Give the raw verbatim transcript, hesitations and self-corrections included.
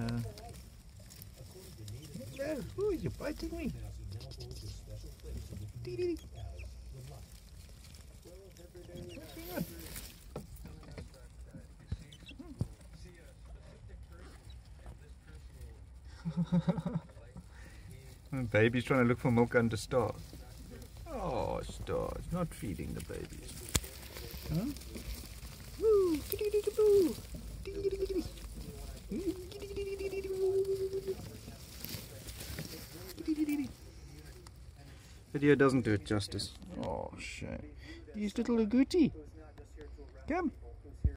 Uh, oh, you're biting me. Dee -dee -dee. Baby's trying to look for milk under Star. Oh, Star, it's not feeding the babies. Huh? Woo! Dee-dee-dee-dee-boo! Dee-dee-dee-dee-dee. Dee-dee-dee-dee. Video doesn't do it justice. Oh, shame. He's little Agouti. Come.